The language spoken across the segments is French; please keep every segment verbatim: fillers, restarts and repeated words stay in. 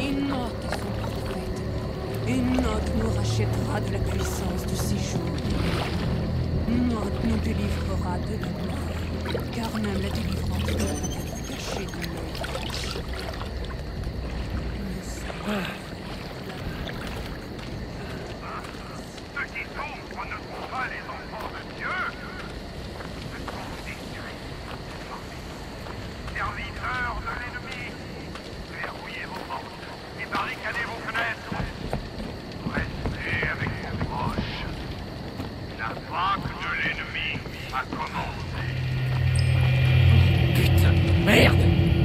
Enoch et son prophète. Enoch nous rachètera de la puissance de ces jours. Enoch nous délivrera de la mort, car même la délivrance ne peut être cachée de l'œil. Ceux qui souffrent ne sont pas les enfants de Dieu. Ce sont des serviteurs de l'ennemi. Verrouillez vos portes et barricadez vos fenêtres. Restez avec vos proches. La vague de l'ennemi a commencé. Putain, merde!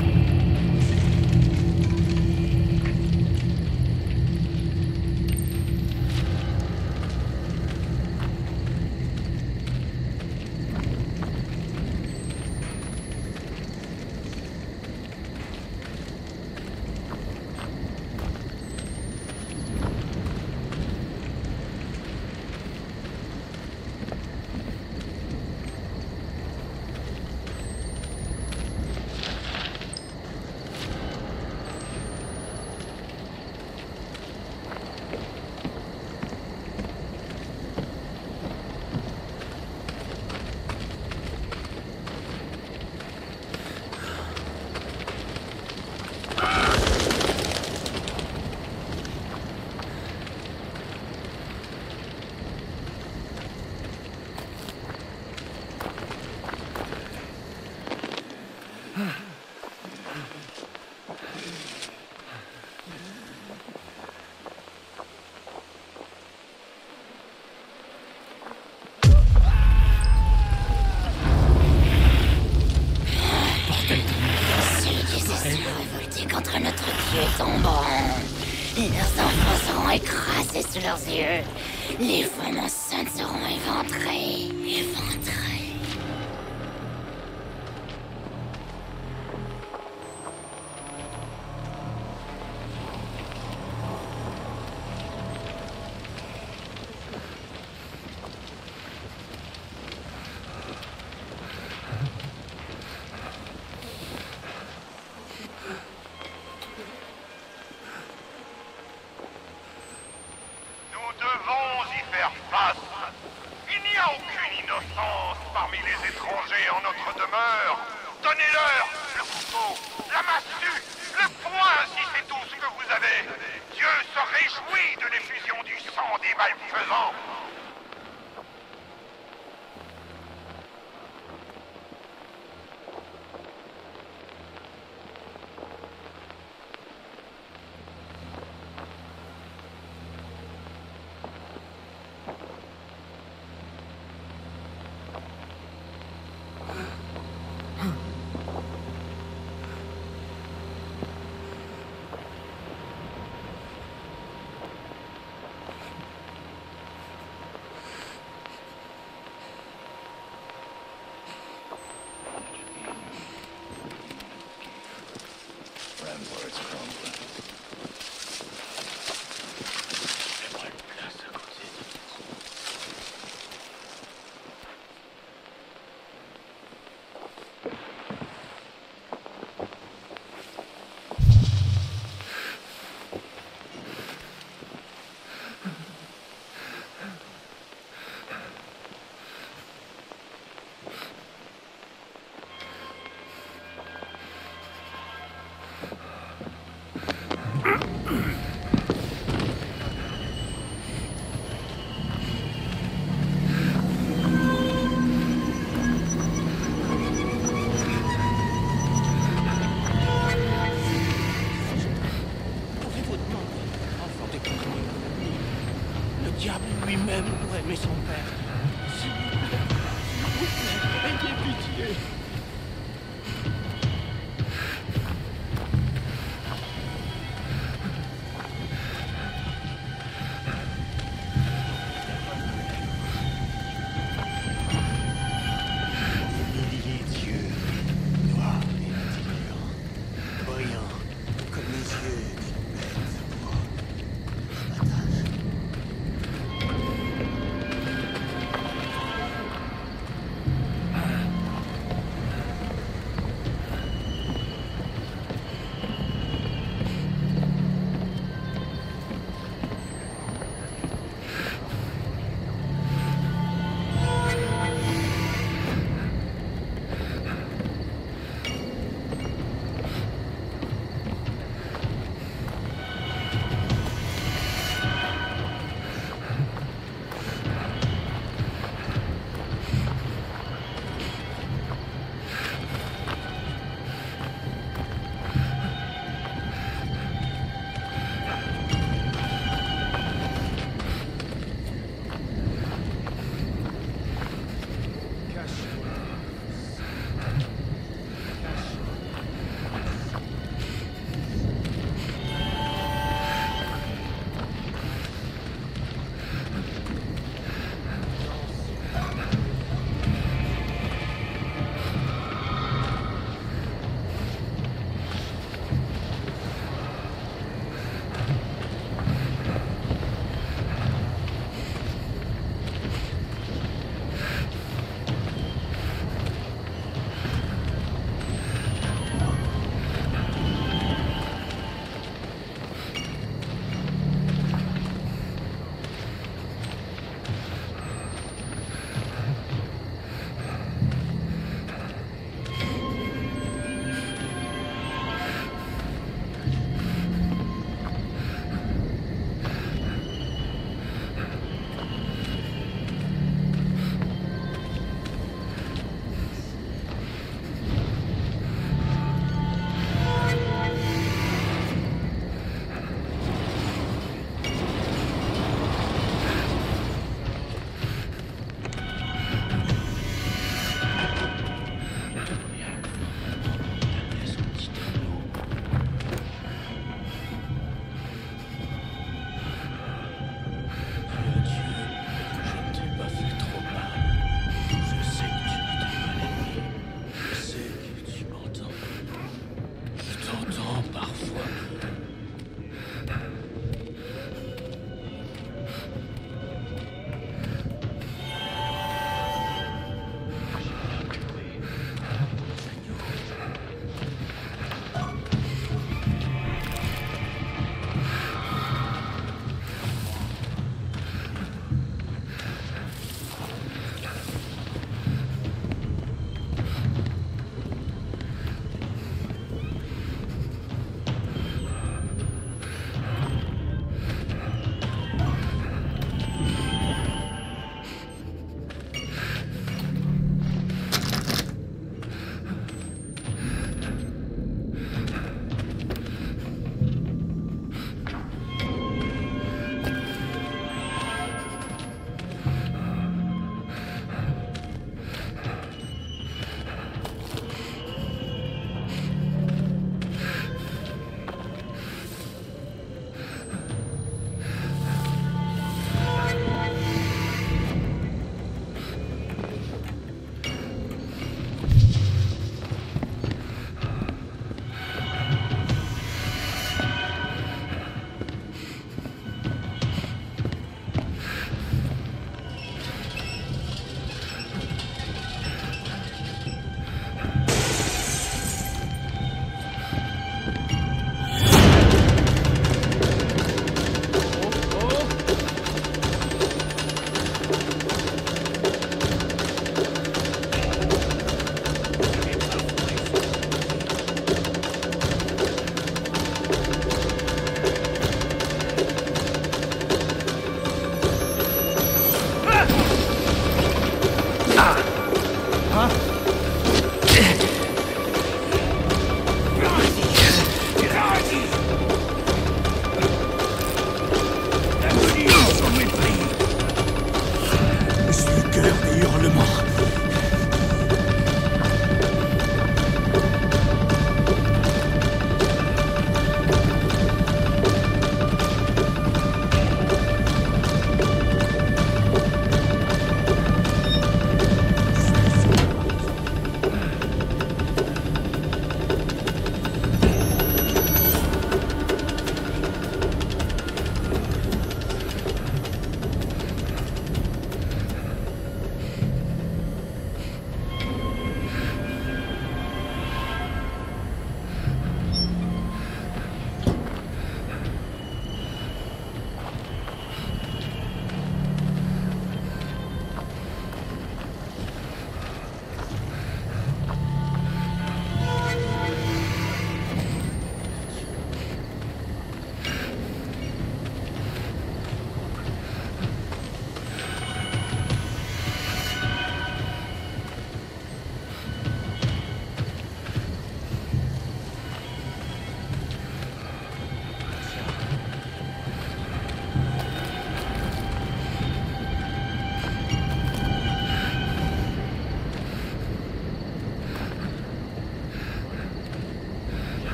Contre notre Dieu tomberont. Leurs enfants seront écrasés sous leurs yeux. Les femmes enceintes seront éventrées. Éventrées. Parmi les étrangers en notre demeure, donnez-leur le couteau, la massue, le poing si c'est tout ce que vous avez. Dieu se réjouit de l'effusion du sang des malfaisants. Lui-même pour aimer son père. S'il vous plaît, s'il vous plaît, ayez pitié. N'oubliez Dieu, noir et intelligent, brillant comme les yeux d'une bête pour abattage.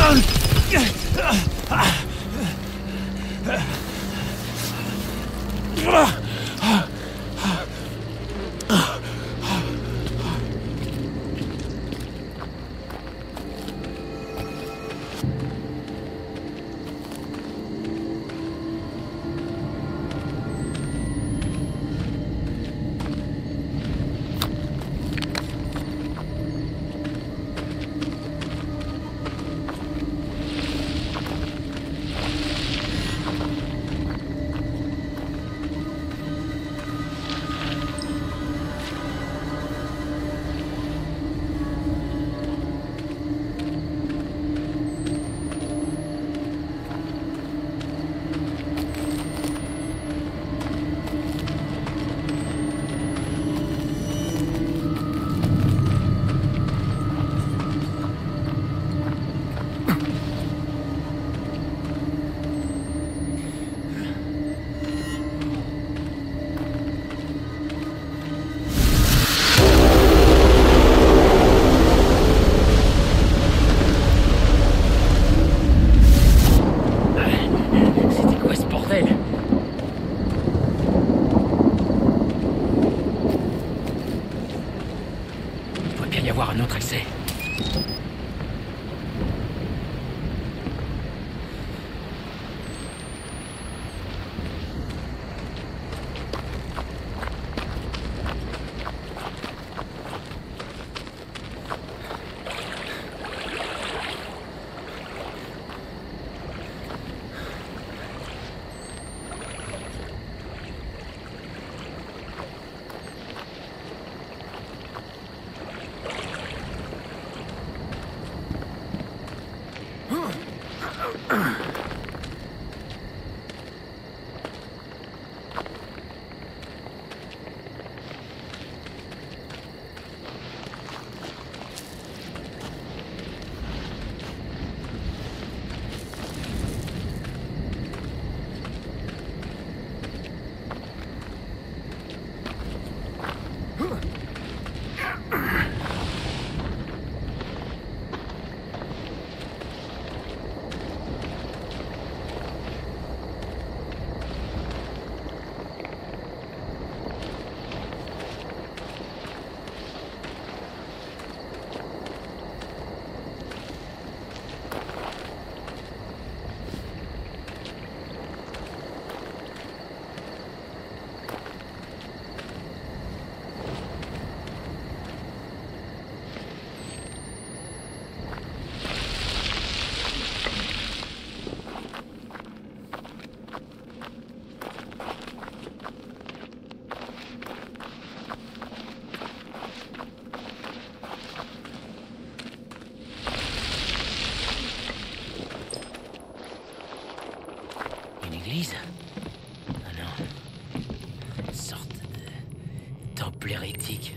Ah non. Une sorte de temple hérétique.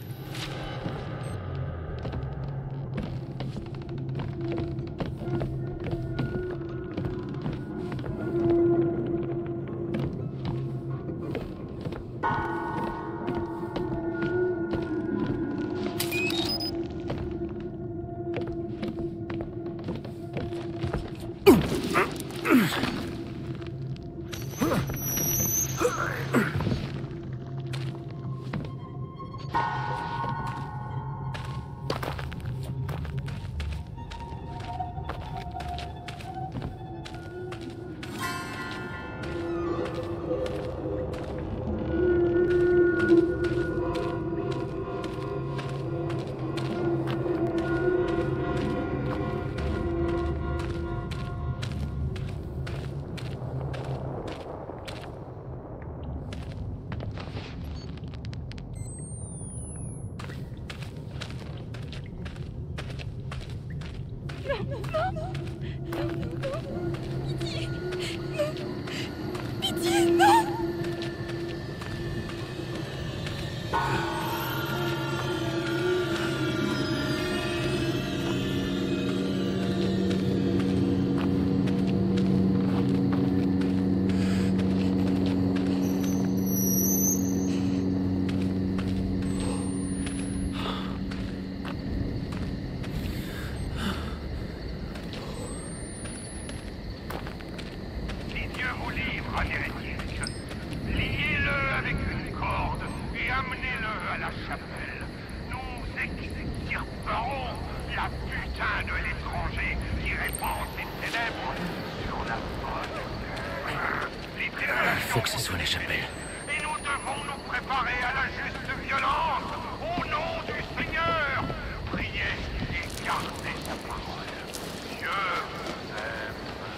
la putain de l'étranger qui répand ses ténèbres sur la bonne terre. Les ténèbres Il faut que ce soit la chapelle. et nous devons nous préparer à la juste violence au nom du Seigneur. Priez et gardez sa parole. Dieu vous aime.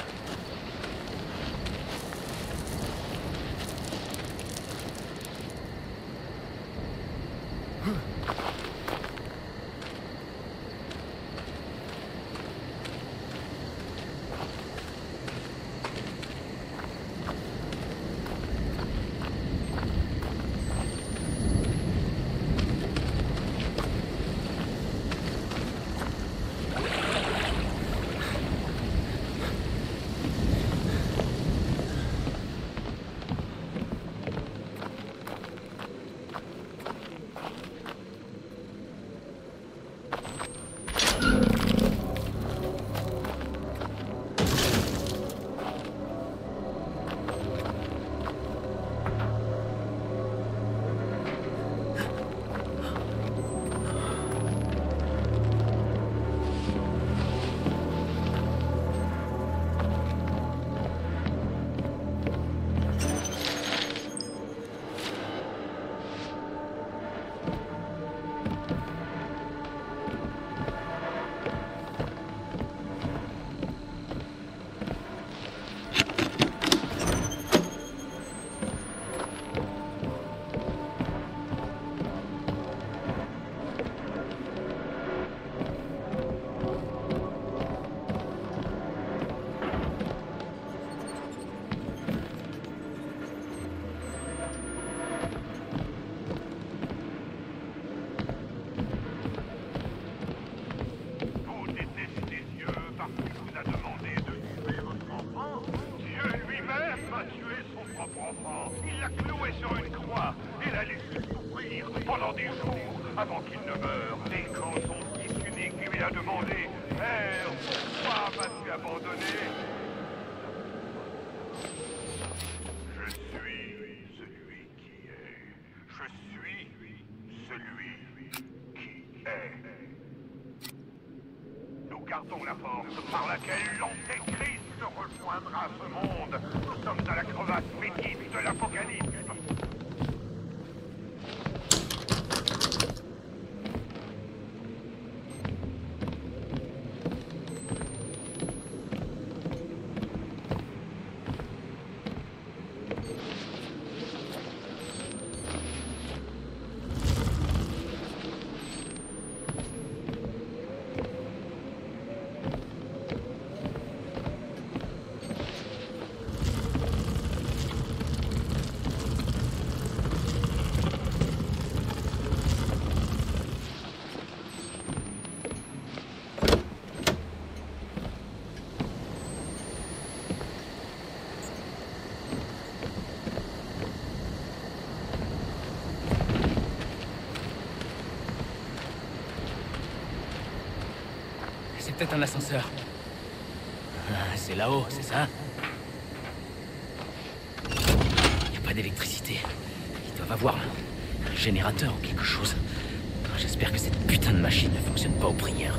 Vous détestez Dieu parce qu'il vous a demandé de tuer votre enfant. Dieu lui-même a tué son propre enfant. Il l'a cloué sur une croix et l'a laissé souffrir pendant des jours avant qu'il ne meure. Et quand son fils unique lui a demandé « Père, pourquoi m'as-tu abandonné ?» Je suis celui qui est. Je suis celui qui est. Nous gardons la force par laquelle l'Antéchrist rejoindra ce monde. Nous sommes à la crevasse médite de l'Apocalypse. C'est peut-être un ascenseur. Ah, c'est là-haut, c'est ça? Il n'y a pas d'électricité. Ils doivent avoir un générateur ou quelque chose. J'espère que cette putain de machine ne fonctionne pas aux prières.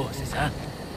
c'est ça?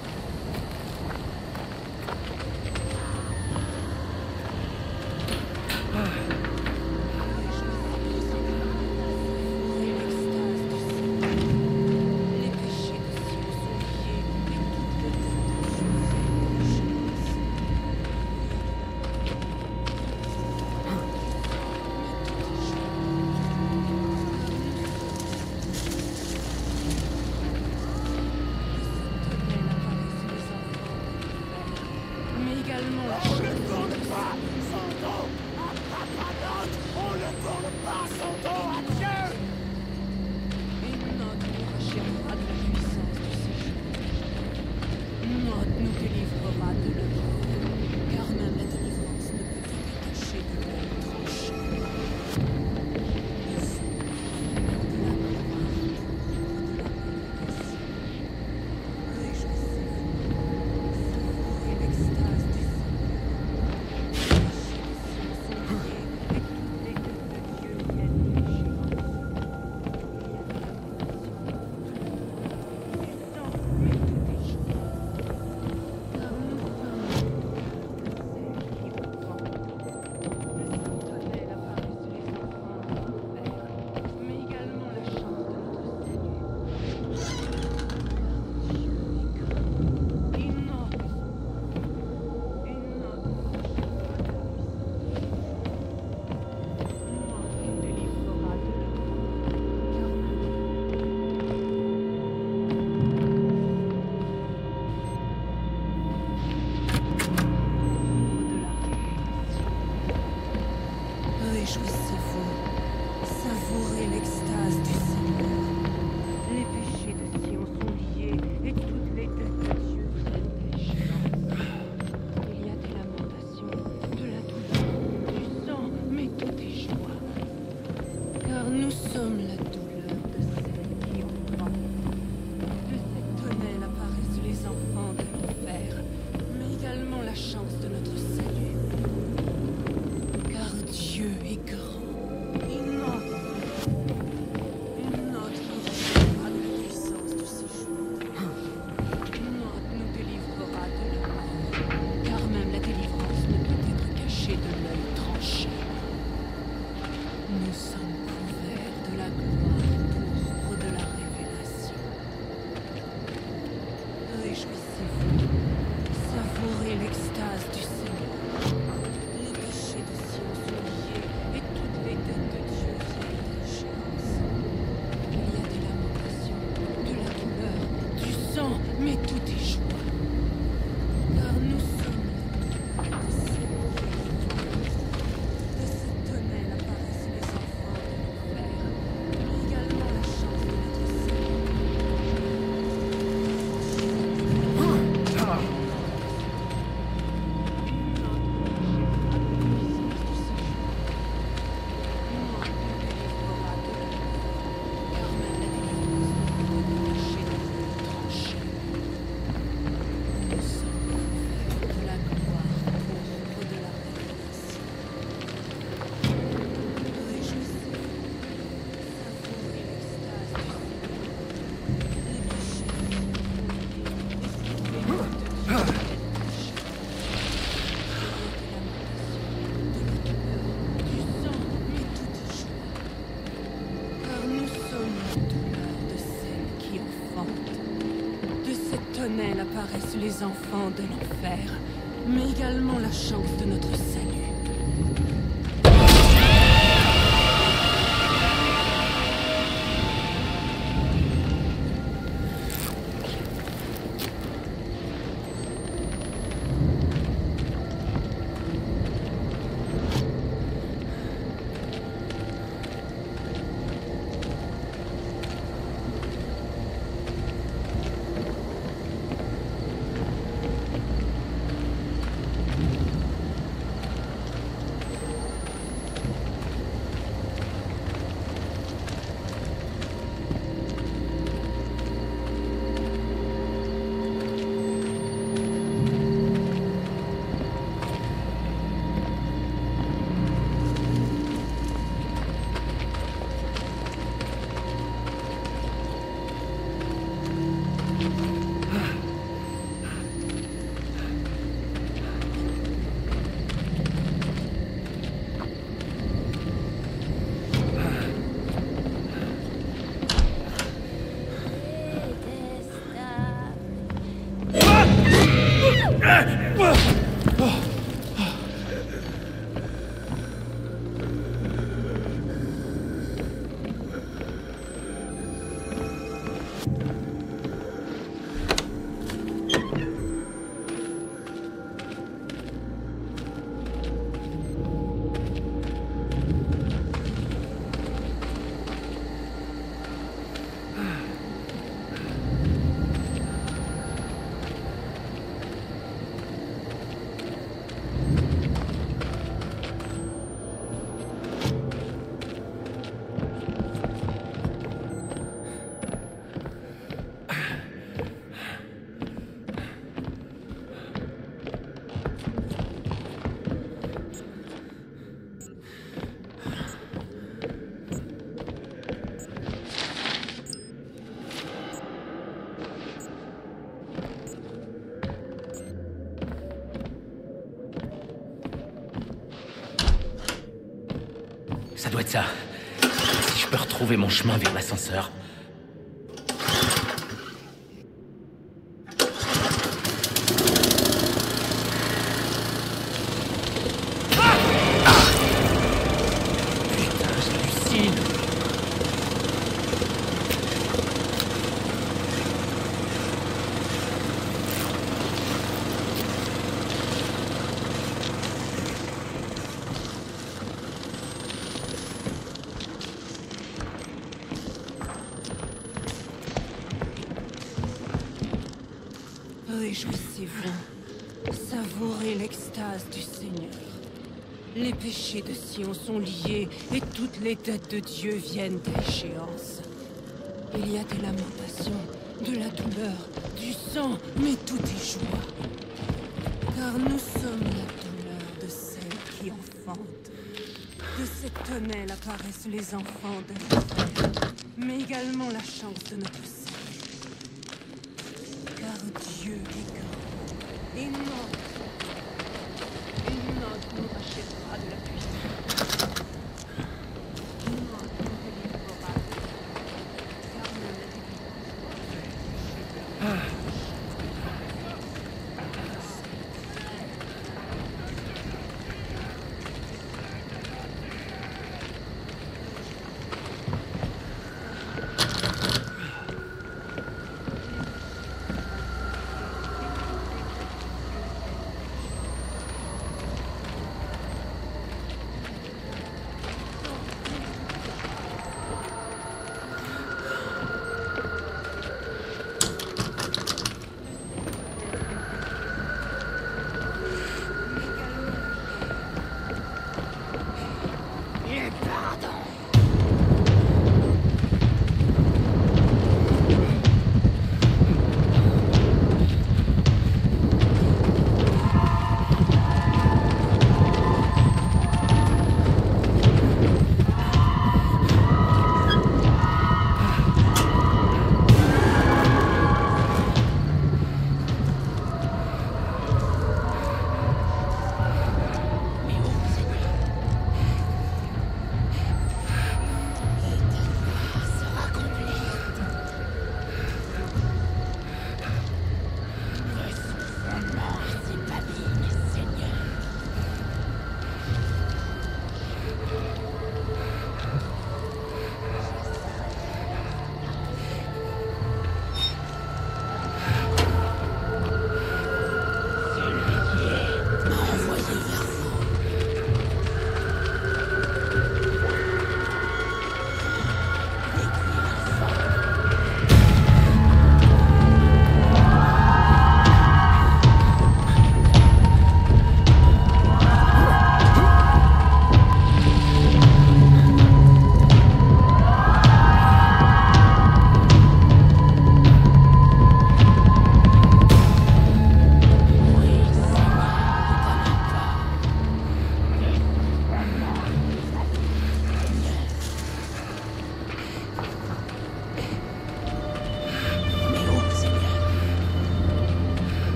Apparaissent les enfants de l'enfer, mais également la chance de notre salut. Ça doit être ça. Si je peux retrouver mon chemin vers l'ascenseur. Réjouissez-vous, savourez l'extase du Seigneur. Les péchés de Sion sont liés et toutes les dettes de Dieu viennent à échéance. Il y a des lamentations, de la douleur, du sang, mais tout est joie. Car nous sommes la douleur de celle qui enfante. De cette tonnelle apparaissent les enfants de l'enfer, mais également la chance de notre salut. Car Dieu est grand et non, et non nous rachètera de la puissance. Non nous délivrera, car ne la délivrera pas.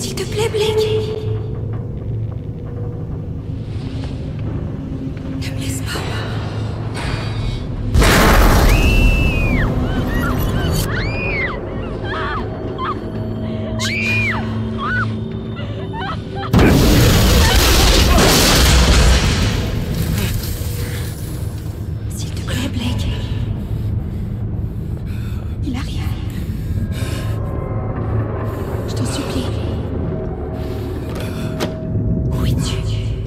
S'il te plaît, Blake. Ne me laisse pas. S'il te plaît, Blake. Il a rien. Je t'en supplie. Où es-tu?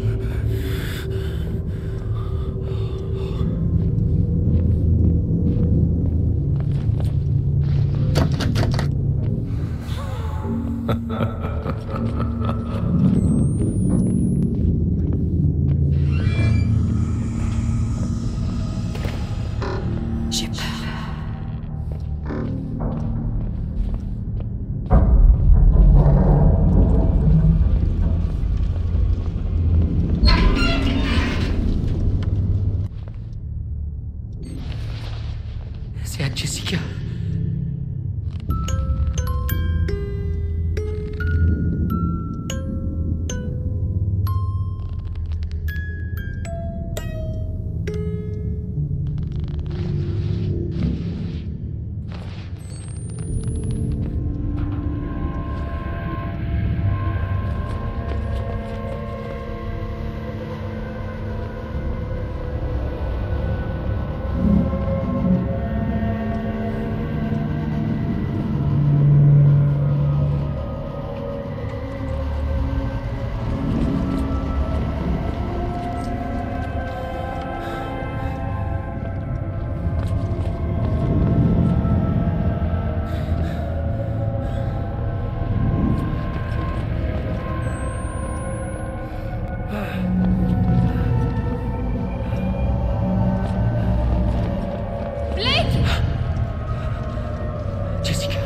J'ai peur. C'est à Jessica. Jessica.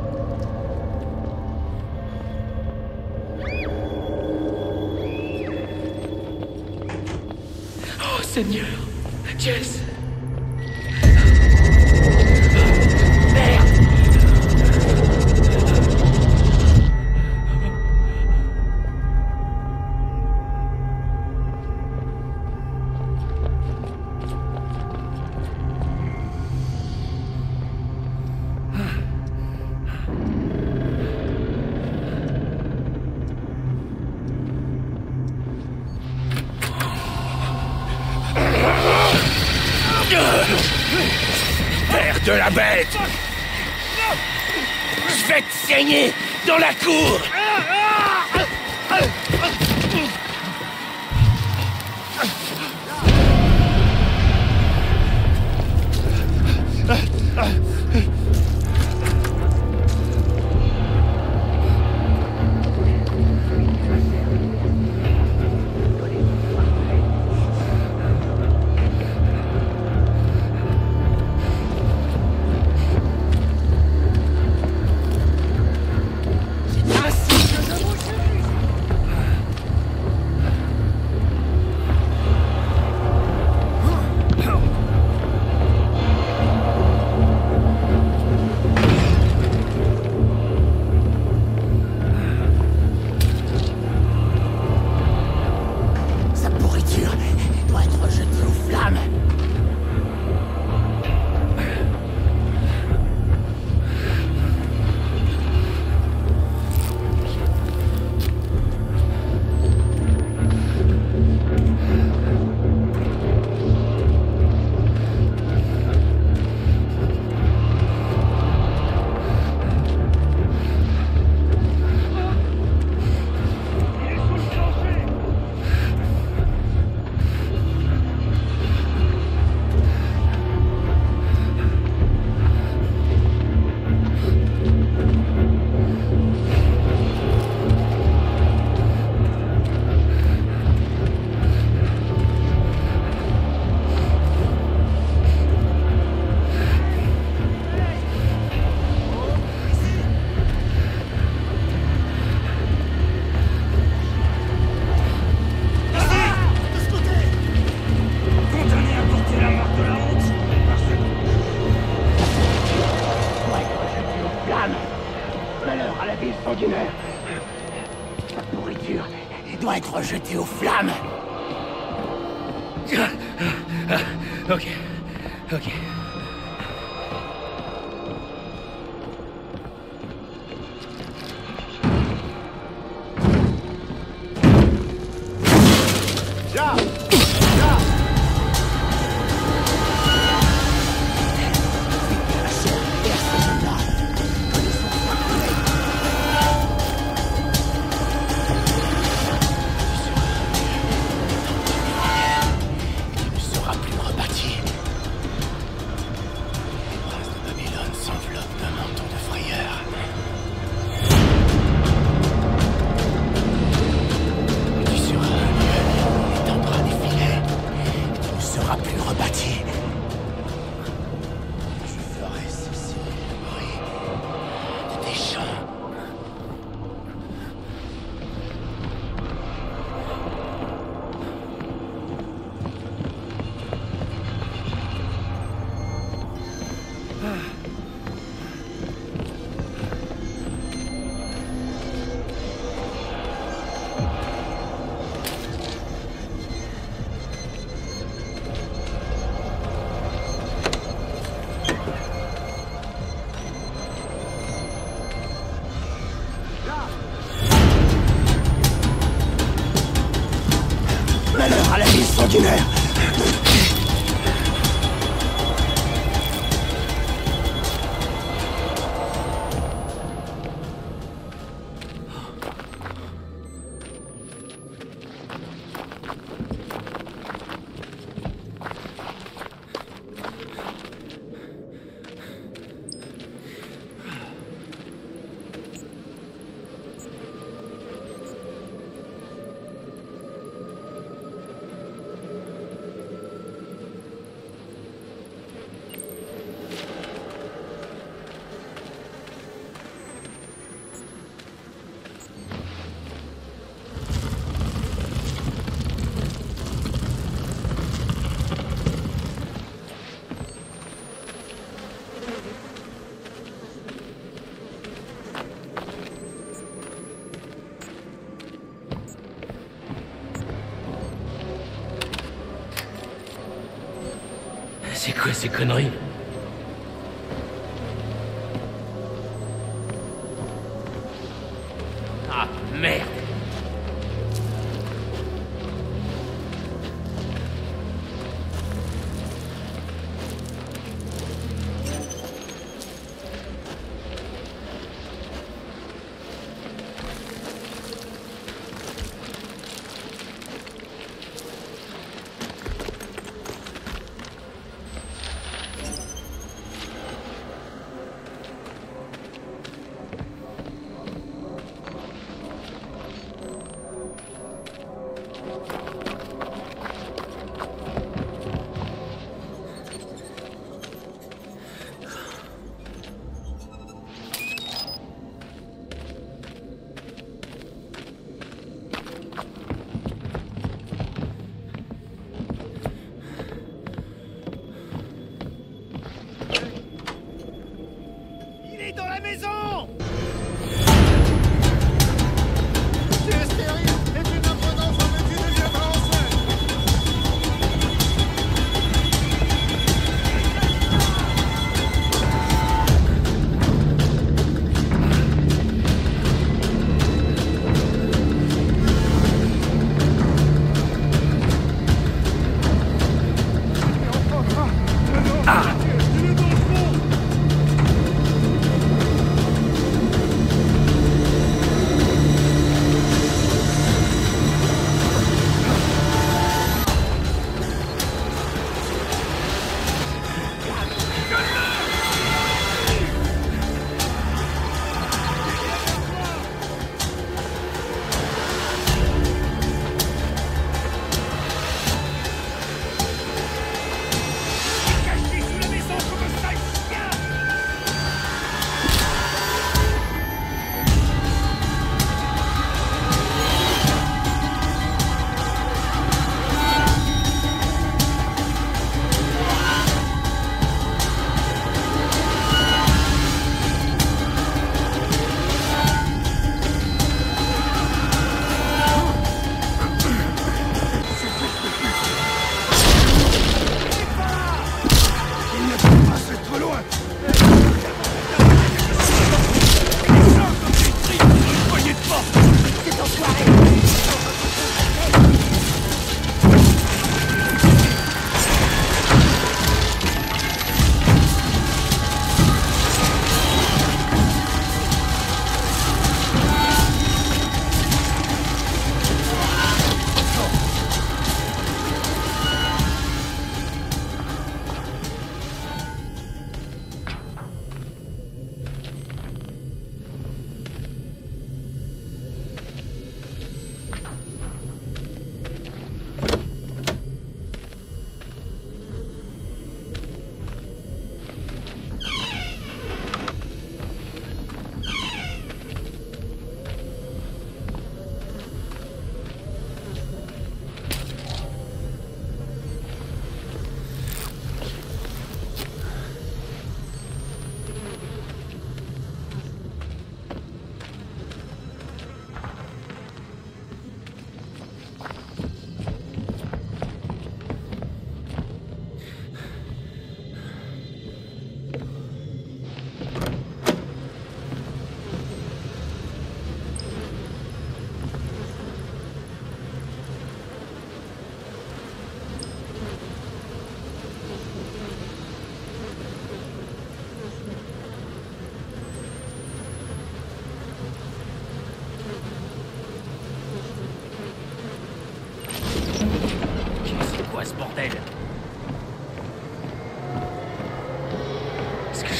Oh Seigneur, Jess. Père de la bête! Je vais te saigner dans la cour! Malheur à la ville sanguinaire. doit être jeté aux flammes. Ok, ok. Malheur à la ville sanguinaire. C'est quoi ces conneries? Ah, merde!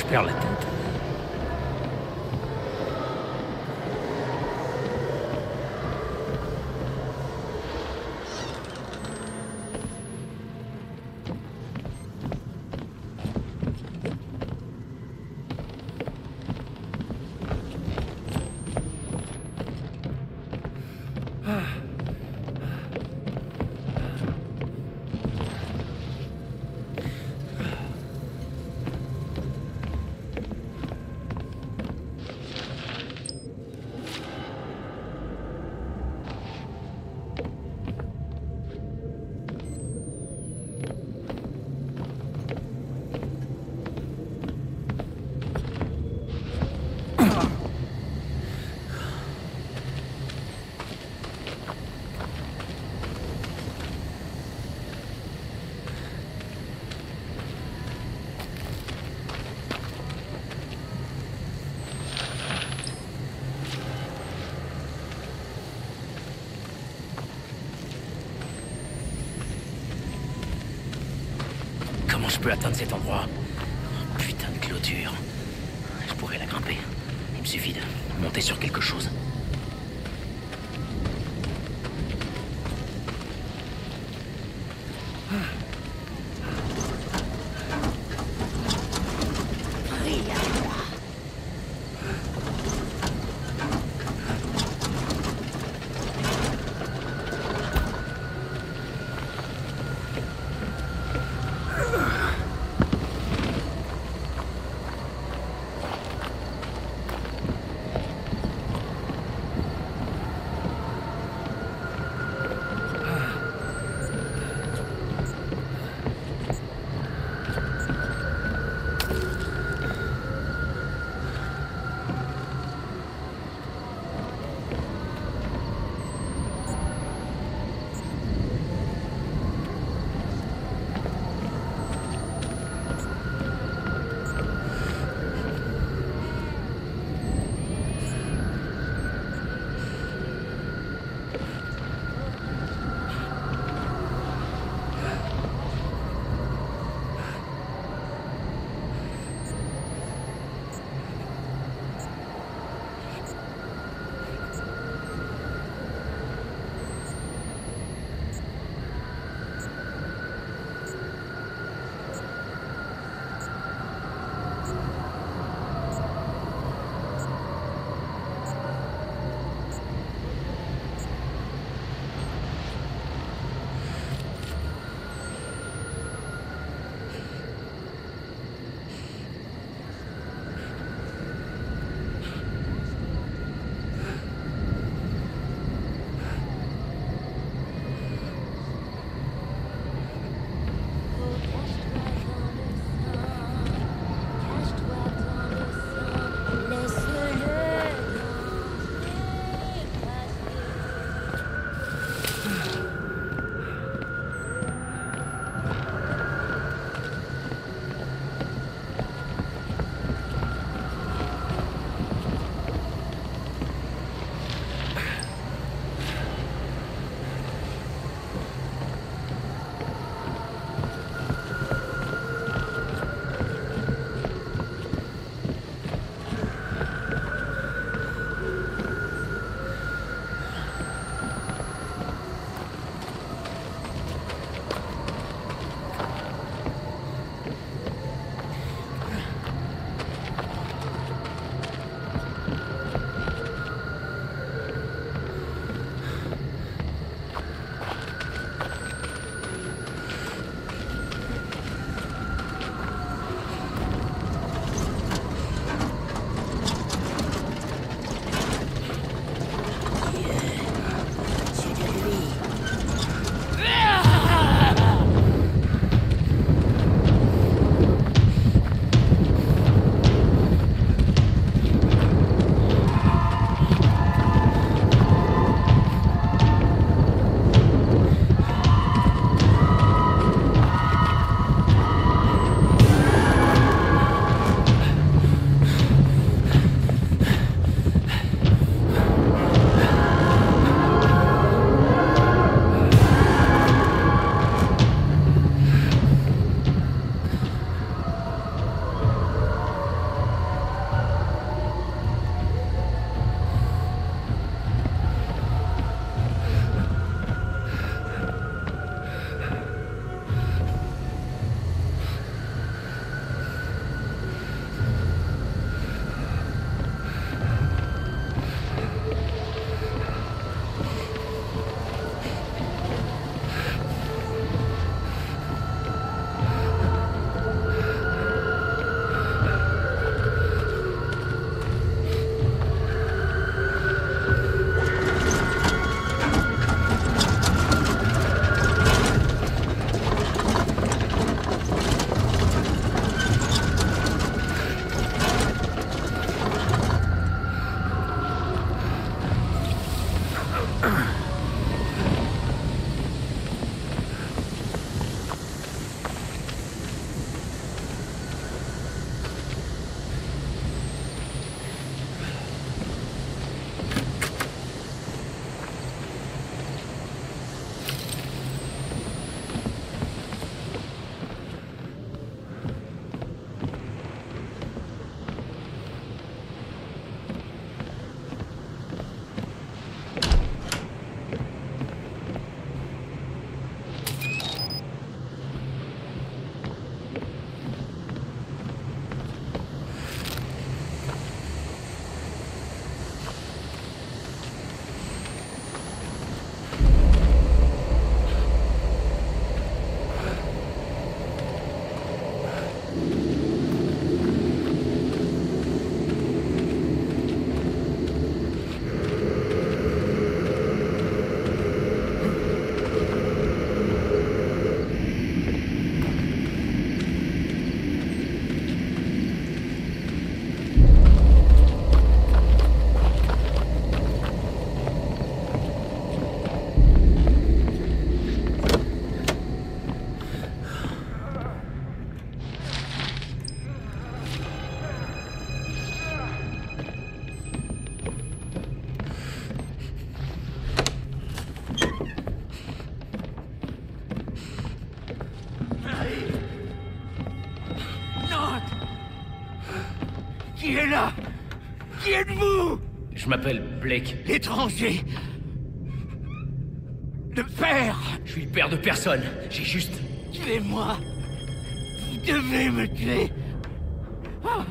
perds la tête. Comment je peux atteindre cet endroit? Putain de clôture. Je pourrais la grimper. Il me suffit de monter sur quelque chose. Qui est là? Qui êtes-vous? Je m'appelle Blake. L'étranger. Le père. Je suis le père de personne. J'ai juste... Tuez-moi. Vous devez me tuer. Ah.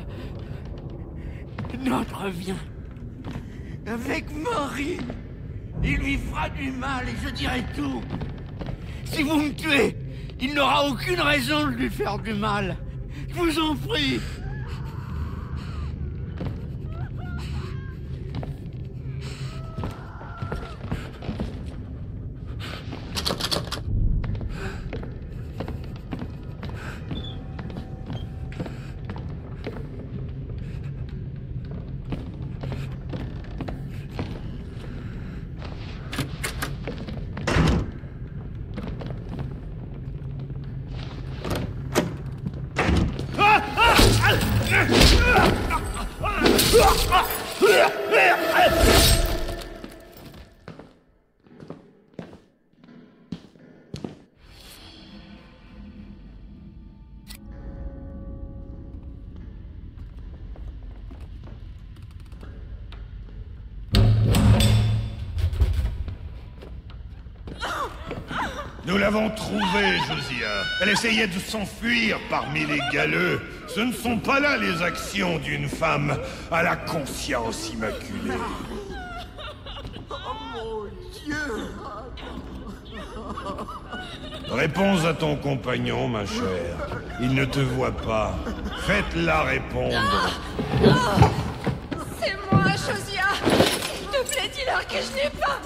Notre vient. Avec Marie. Il lui fera du mal et je dirai tout. Si vous me tuez, il n'aura aucune raison de lui faire du mal. Je vous en prie. Nous l'avons trouvée, Josiah. Elle essayait de s'enfuir parmi les galeux. Ce ne sont pas là les actions d'une femme à la conscience immaculée. Oh mon Dieu! Réponds à ton compagnon, ma chère. Il ne te voit pas. Faites-la répondre. C'est moi, Josiah. S'il te plaît, dis-leur que je n'ai pas...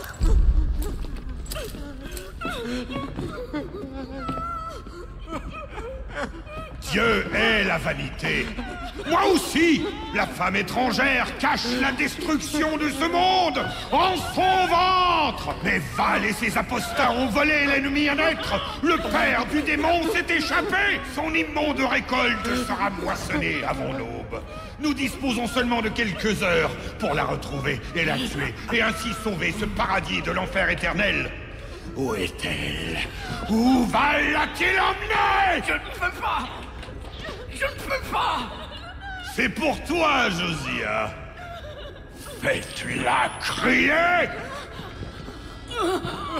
Dieu est la vanité. Moi aussi, la femme étrangère cache la destruction de ce monde en son ventre. Mais Val et ses apostats ont volé l'ennemi à naître. Le père du démon s'est échappé. Son immonde récolte sera moissonnée avant l'aube. Nous disposons seulement de quelques heures pour la retrouver et la tuer, et ainsi sauver ce paradis de l'enfer éternel. Où est-elle? Où va la-t-il emmener? Je ne peux pas! Je ne peux pas! C'est pour toi, Josiah. Fais-tu-la crier? Non!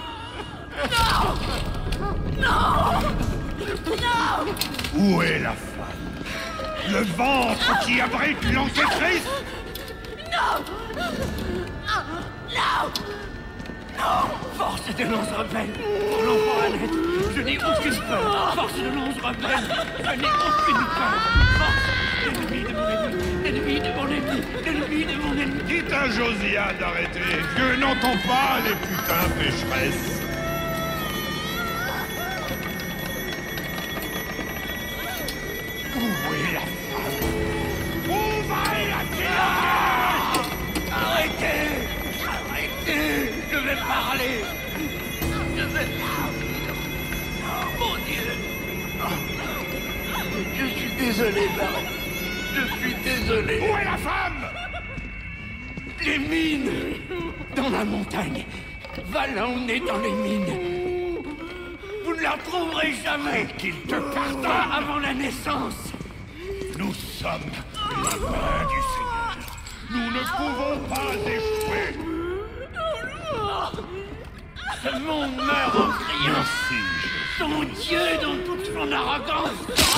Non! Non! Où est la femme? Le ventre qui abrite l'antéchrist? Non! Non! Non! Force de l'once rebelle! Pour l'enfant à naître, je n'ai aucune peur! Force de l'once rebelle! Je n'ai aucune peur! Force! L'ennemi de mon ennemi! L'ennemi de mon ennemi! L'ennemi de mon ennemi! Dites à Josiah d'arrêter! Dieu n'entend pas les putains pécheresses! Où est la femme? Où va la Arrêtez! Arrêtez! Je vais pas parler. Je vais... Mon Dieu. Je suis désolé, Barry. Je suis désolé. Où est la femme? Les mines. Dans la montagne. Va l'emmener dans les mines. Vous ne la trouverez jamais. Qu'il te pardonne. Pas avant la naissance. Nous sommes la main du Seigneur. Nous ne pouvons pas échouer. Ce monde meurt en criant. Merci. Son Dieu dans toute son arrogance.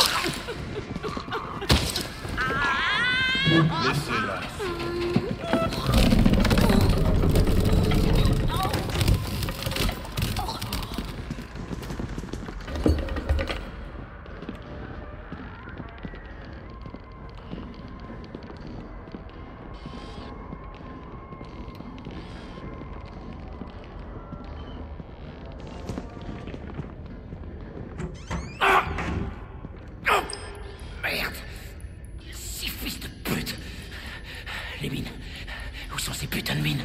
Laissez-la. Merde! Ces fils de pute! Les mines. Où sont ces putains de mines?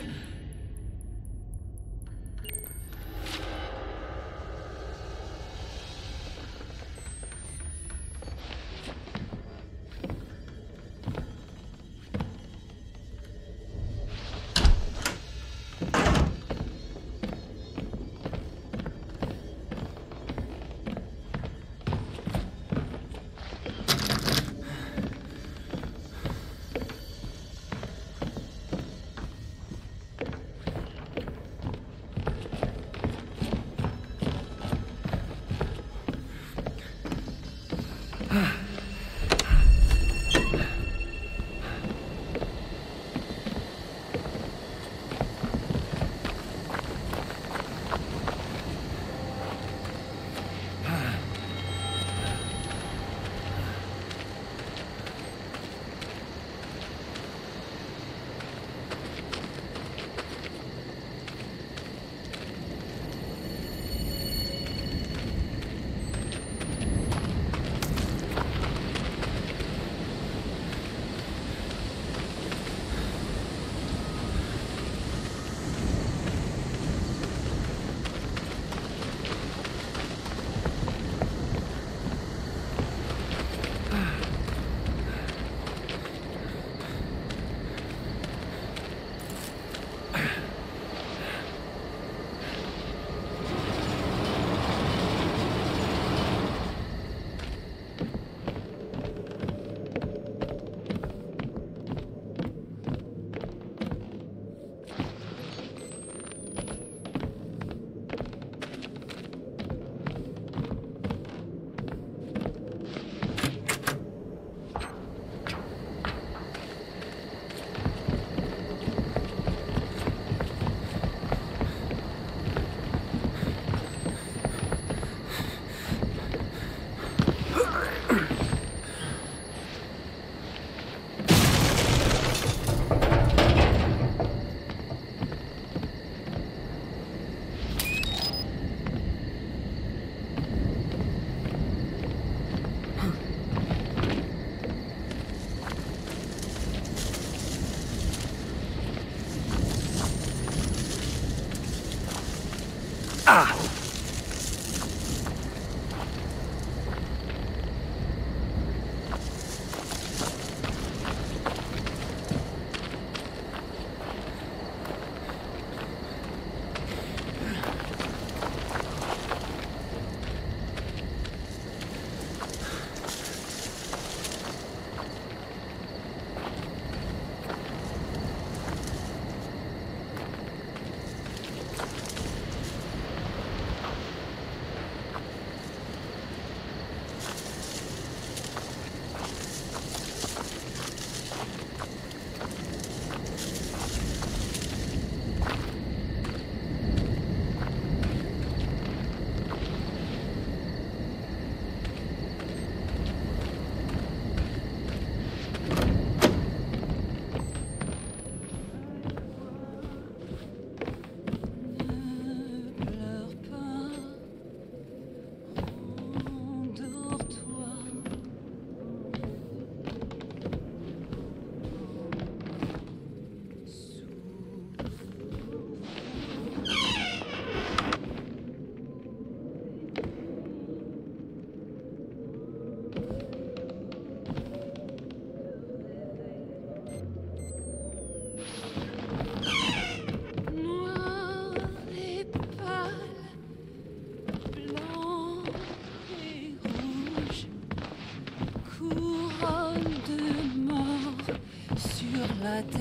Ah!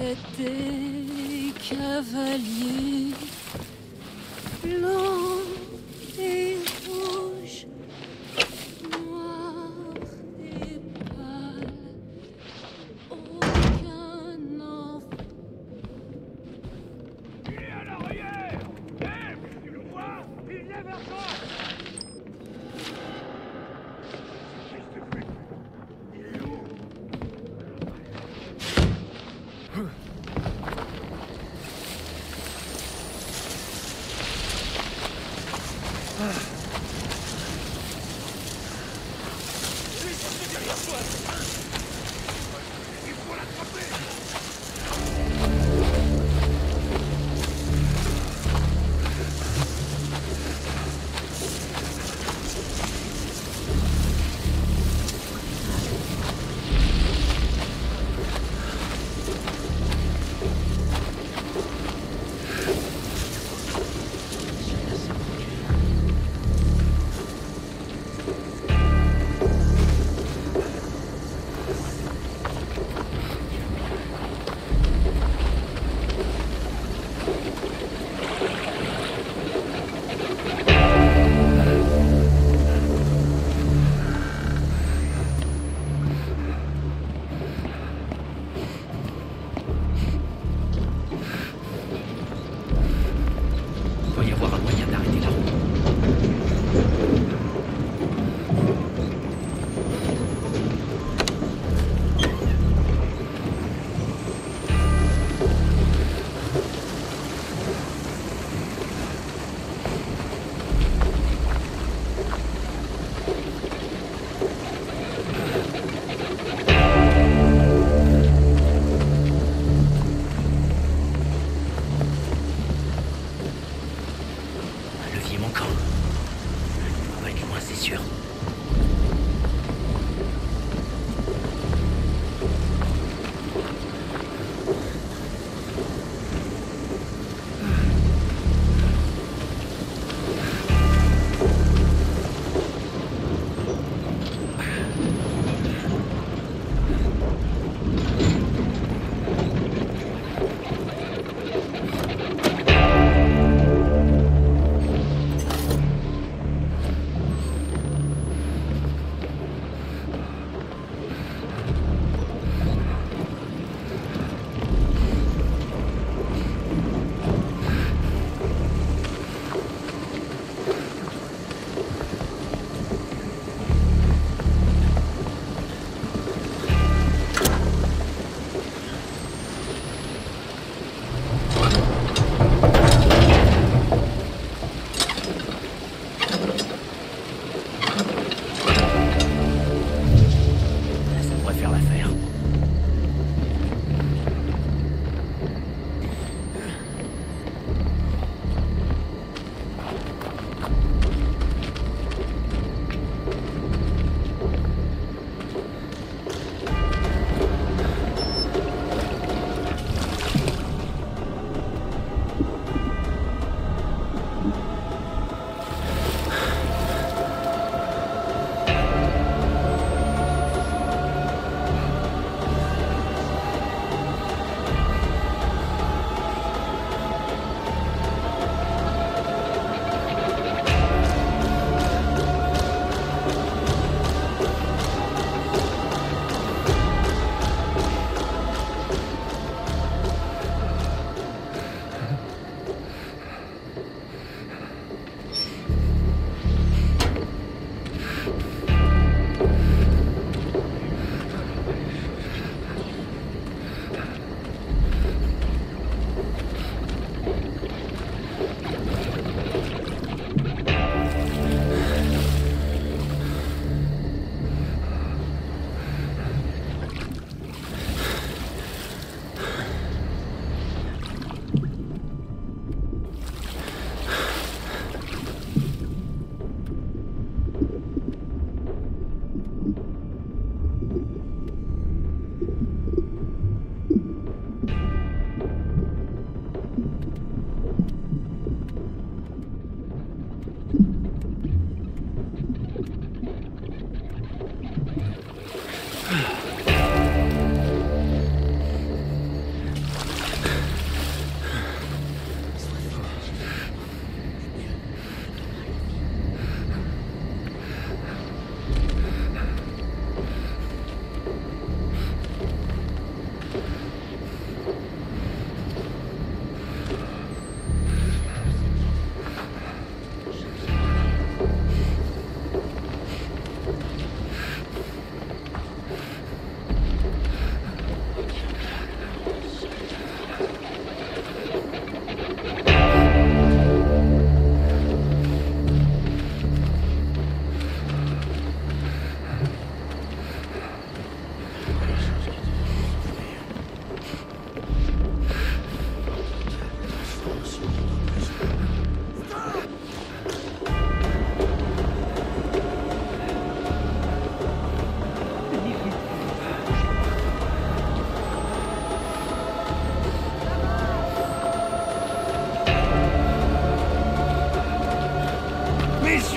étaient cavaliers blancs et rouges, noirs et pâles. Aucun enfant. Il est à l'arrière! Hé, tu le vois? Il vient vers toi! Qu'est-ce que tu fais? Il est où? Il faut l'attraper!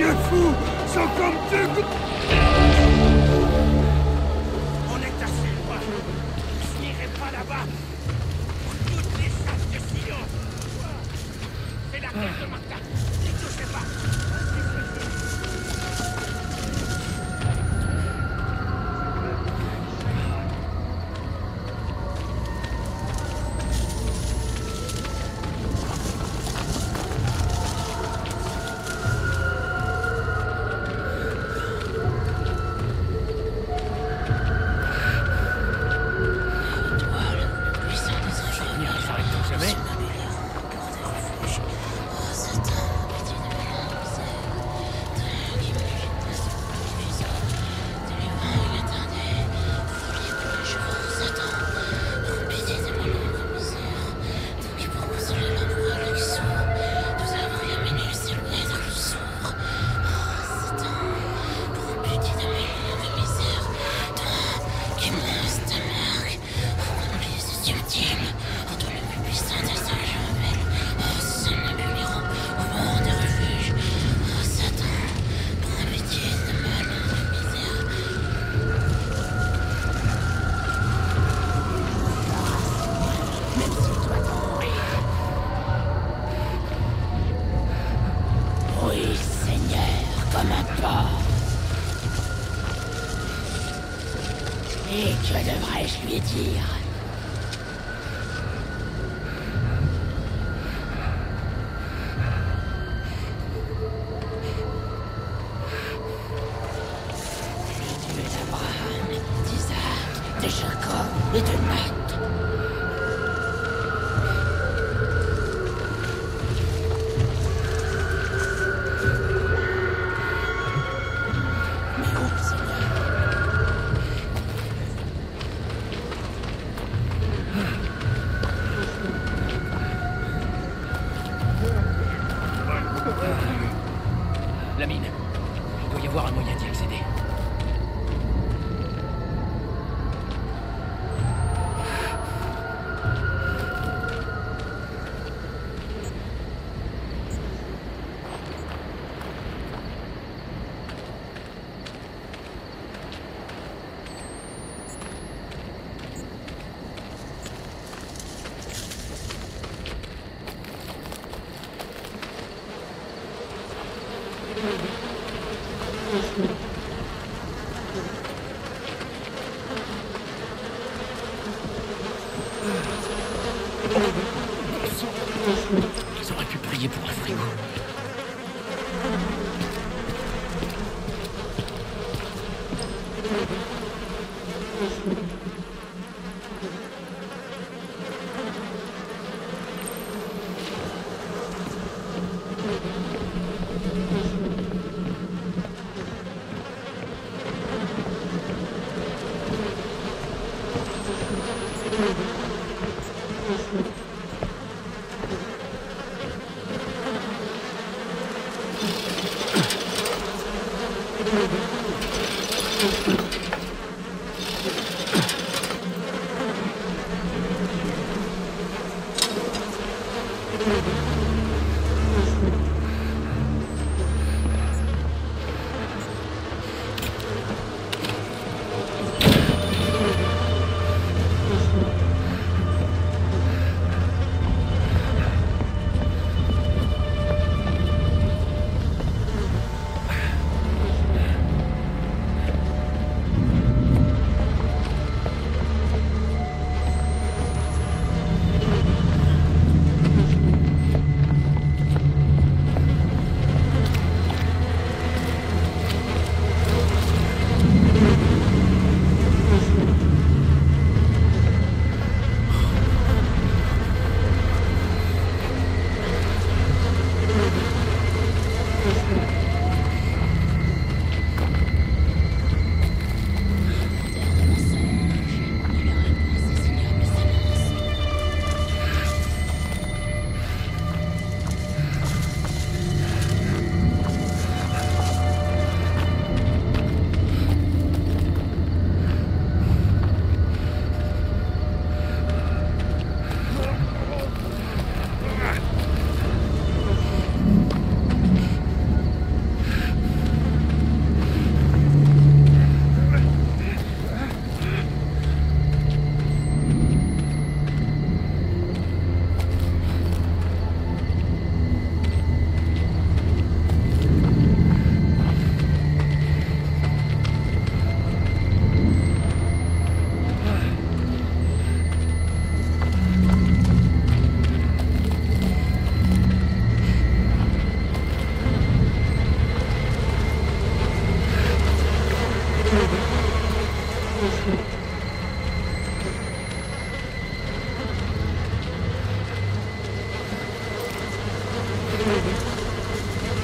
vieux fou sont comme deux gouttes. On est assez loin. Je n'irai pas là-bas. Pour toutes les chances de Sion. C'est la terre de Martha. N'y touchez pas. Et que devrais-je lui dire? Tu es d'Abraham, d'Isaac, de Jacob et de Matt. La mine. Il doit y avoir un moyen d'y accéder. Ils auraient pu prier pour un frigo.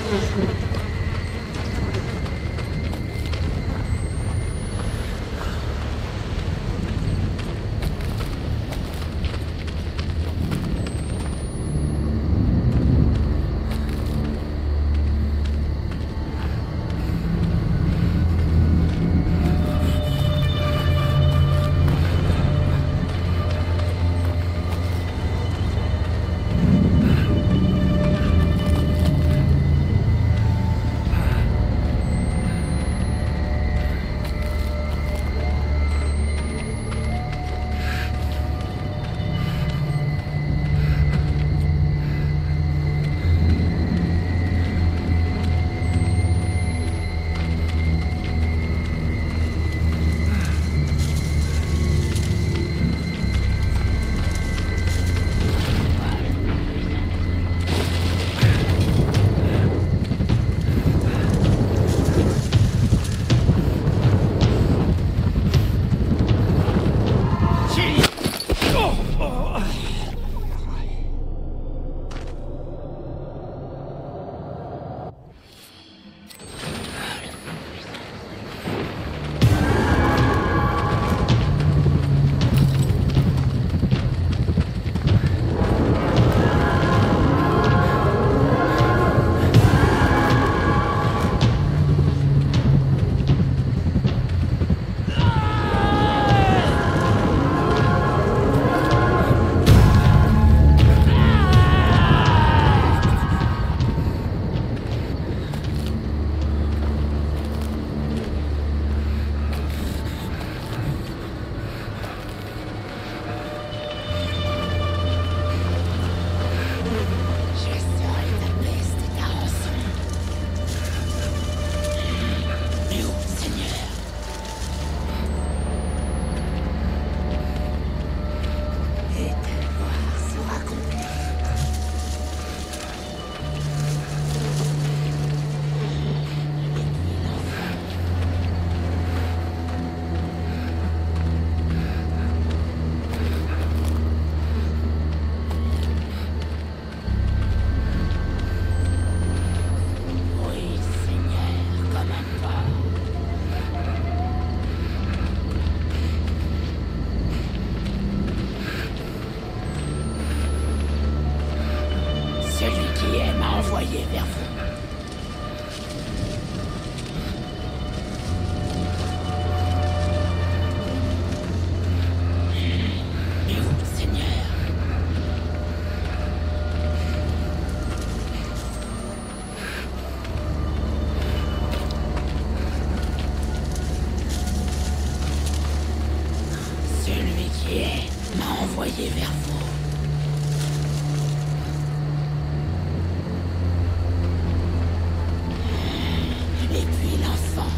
envoyé vers vous. Et vous, Seigneur? Celui qui est m'a envoyé vers vous. Et puis l'enfant.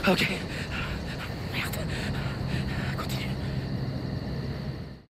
Ok.